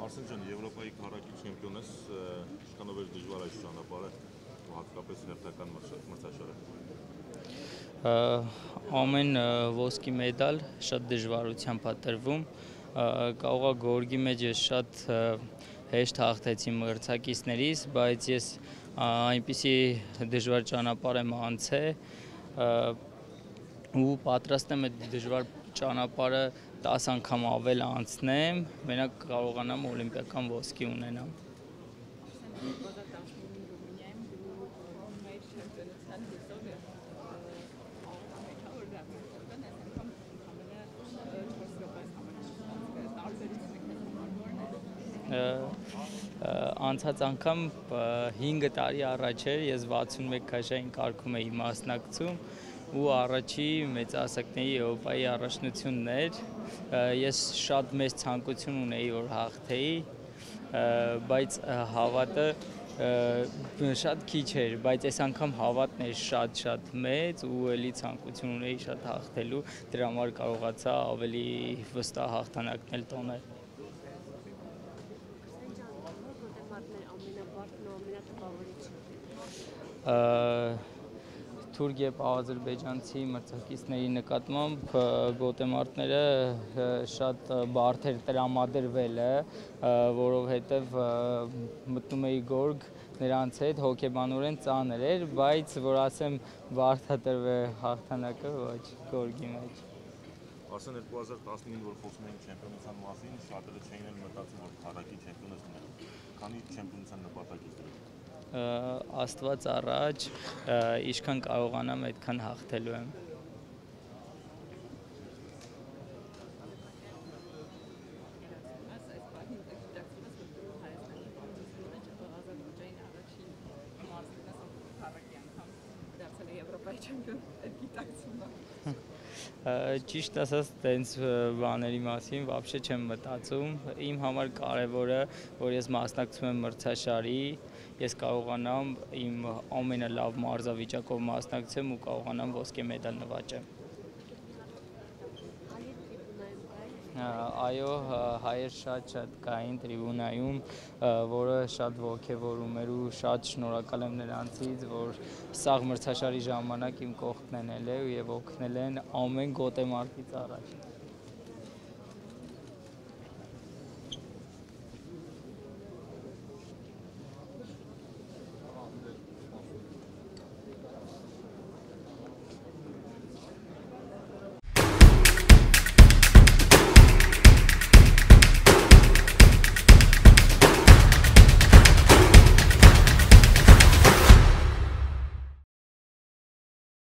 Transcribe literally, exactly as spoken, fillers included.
Արսեն ջան, Եվրոպայի քառակի չեմպիոն ես, ինչքանով էր դժվար այս ճանապարհը, հատկապես հերթական մրցաշարը։ Ամեն ոսկի մեդալ շատ դժվարությամբ է տրվում, կարող է գորգի մեջ ես շատ հեշտ հաղթեցի մրցակիցներից, բայց ես այնպիսի դժվար ճանապարհ եմ անցել ու պատրաստ եմ այդ դժվար ճանապարհը տասը անգամ ավել անցնեմ, մենակ կարողանամ օլիմպիական ոսկի ունենամ։ Անցած անգամ հինգ տարի առաջ էր, ես վաթսունմեկ քաշային կարգում էի մասնակցում ու առաջի մեծահասակների Եվրոպայի առաջնությունն էր, ես շատ մեծ ցանկություն ունեի, որ հաղթեի, բայց հավատը շատ քիչ էր, բայց այս անգամ հավատն էր շատ-շատ մեծ ու էլի ցանկություն ունեի շատ հաղթելու, դրա համար կարողացա ավելի վստահ հաղթանակներ տոնել։ Թուրք և ադրբեջանցի մրցակիցների նկատմամբ գոտեմարտները շատ բարդ էր տրամադրվելը, որովհետև մտնում էի գորգ, նրանց հետ հոգեբանորեն ծանր էր, բայց որ ասեմ բարդ է տրվել հաղթանակը, ոչ, գորգի մեջ։ Արսեն, երկու հազար տասնինը որ խոսում էինք չեմպիոնության մասին, շատերը չէին էլ մտածում, որ քառակի չեմպիոն ես ունենալու։ Քանի չեմպիոնության նպատակ ես դրել։ Աստված առաջ, ինչքան կարողանամ, այդքան հաղթելու եմ։ Ճիշտ ասած, տենց բաների մասին вообще չեմ մտածում, իմ համար կարևորը, որ ես մասնակցում եմ մրցաշարի, ես կարողանամ իմ ամենալավ մարզավիճակով մասնակցեմ ու կարողանամ ոսկե մեդալ նվաճեմ։ Այո, հայեր շատ-շատ կային տրիբունայում, որը շատ ոգևորում էր ու շատ շնորհակալ եմ նրանցից, որ սաղ մրցաշարի ժամանակ իմ կողքն են ելել և օգնել են ամեն գոտեմարտից առաջ։